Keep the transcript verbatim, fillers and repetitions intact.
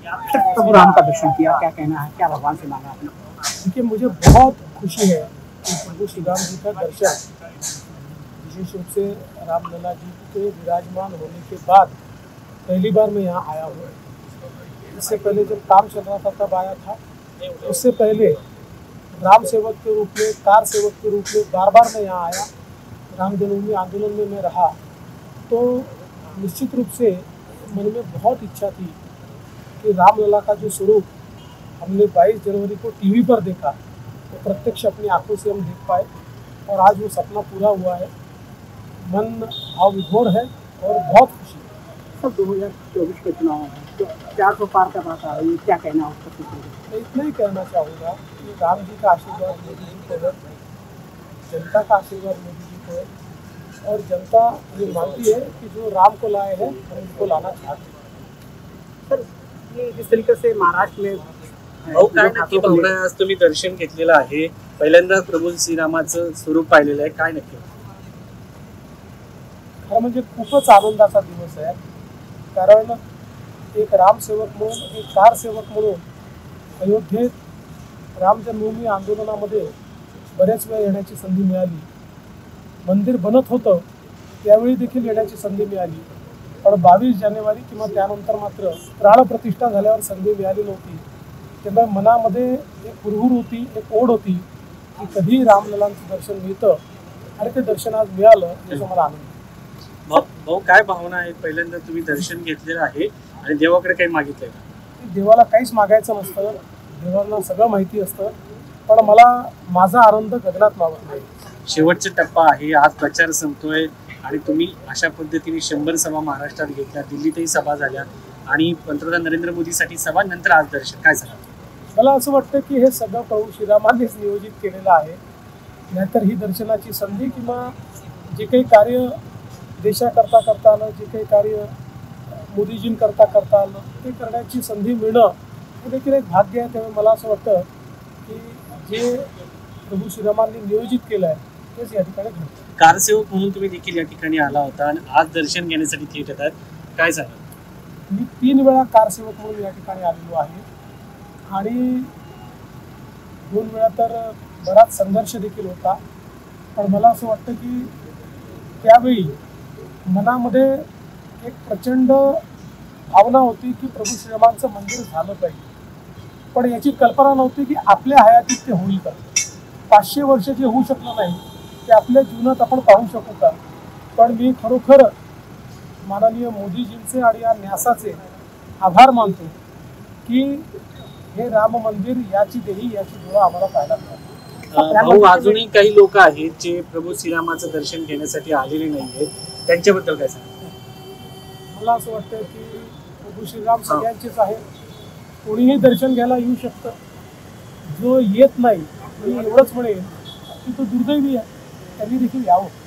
प्रभु राम का दर्शन किया, क्या कहना है, क्या भगवान से मांगा आपने? देखिए, मुझे बहुत खुशी है कि प्रभु श्री राम जी का दर्शन, विशेष रूप से रामलला जी के विराजमान होने के बाद पहली बार मैं यहाँ आया हूँ। इससे पहले जब काम चल रहा था तब आया था। उससे पहले राम सेवक के रूप में, कार सेवक के रूप में बार बार मैं यहाँ आया। राम जन्मभूमि आंदोलन में मैं रहा, तो निश्चित रूप से मन में बहुत इच्छा थी कि रामलला का जो स्वरूप हमने बाईस जनवरी को टीवी पर देखा, तो प्रत्यक्ष अपनी आंखों से हम देख पाए और आज वो सपना पूरा हुआ है। मन भाव विभोर है और बहुत खुशी है। सब दो हज़ार चौबीस के चुनाव है, तो चार सौ पार का बात आ रही है, क्या कहना है उसका? मैं इतना ही कहना चाहूँगा कि राम जी का आशीर्वाद मोदी जी को है, जनता का आशीर्वाद मोदी जी को है और जनता ये मानती है कि जो राम को लाए हैं हम उनको लाना चाहते हैं। सर, ये जिस तरीके से महाराष्ट्र में भाऊ काय नक्की भावना आहे? आज तुम्ही दर्शन घेतलेलं आहे, पहिल्यांदा प्रभू श्रीरामाचं स्वरूप पाहिलेलं आहे, काय नक्की? खरं म्हणजे खूपच आनंदाचा दिवस आहे, कारण एक रामसेवक म्हणून, एक कार सेवक म्हणून अयोध्येत राम जन्मभूमी आंदोलनामध्ये बरेच वेळ येण्याची संधी मिळाली। मंदिर बनत होतं त्यावेळी देखील येण्याची संधी मिळाली, पण बावीस जानेवारी किंवा त्यानंतर मात्र प्राण प्रतिष्ठा झाल्यावर संधी मिळाली नव्हती। त्यामुळे मनामध्ये एक हुरहुर होती, एक ओढ होती की कधी रामललांचं दर्शन मिळतं आणि ते दर्शन आज मिळालं याचा मला आनंद आहे। भाऊ काय भावना आहे? पहिल्यांदा तुम्ही दर्शन घेतलेलं आहे आणि देवाकडे काही मागितलंय का? देवाला काहीच मागायचं नसतं, देवाला सगळं माहिती असतं, पण मला माझा आनंद गगनात मावत नाही। शेवटचा टप्पा आहे, आज प्रचार संपतोय आणि तुम्ही अशा पद्धतीने शंभर सभा महाराष्ट्रात घेतल्या, दिल्लीतही सभा झाल्या आणि पंतप्रधान नरेंद्र मोदीसाठी सभा, नंतर आज दर्शन, काय सांगा? मला असं वाटतं की हे सगळं प्रभू श्रीरामानेच नियोजित केलेलं आहे, नाहीतर ही दर्शनाची संधी किंवा जे काही कार्य देशाकरता करता आलं, जे काही कार्य मोदीजींकरता करता आलं, ते करण्याची संधी मिळणं हे देखील एक भाग्य आहे। त्यामुळे मला असं वाटतं की जे प्रभू श्रीरामांनी नियोजित केलं आहे तेच या ठिकाणी घडतं। कारसेवक म्हणून तुम्ही देखील या ठिकाणी आला होता आणि आज दर्शन घेण्यासाठी थेट येतात, काय सांगा? मी तीन वेळा कारसेवक म्हणून या ठिकाणी आलेलो आहे आणि दोन वेळा तर बराच संघर्ष देखील होता, पण मला असं वाटतं की त्यावेळी मनामध्ये एक प्रचंड भावना होती की प्रभू श्रीरामांचं मंदिर झालं पाहिजे, पण याची कल्पना नव्हती की आपल्या हयातीत ते होईल का। पाचशे वर्ष जे होऊ शकलं नाही ते आपल्या जीवनात आपण पाहू शकू का। पण मी खरोखर माननीय मोदीजींचे आणि या न्यासाचे आभार मानतो की हे राम मंदिर याची देही याची डोळा आम्हाला पाहायला मिळाला। भाऊ, अजूनही काही लोक आहेत जे प्रभू श्रीरामाचं दर्शन घेण्यासाठी आलेले नाहीयेत, त्यांच्याबद्दल काय सांगा? मला असं वाटतं की प्रभू श्रीराम सगळ्यांचेच आहे, कोणीही दर्शन घ्यायला येऊ शकतं। जो येत नाही मी एवढंच म्हणेन की तो दुर्दैवी आहे, त्यांनी देखील यावं।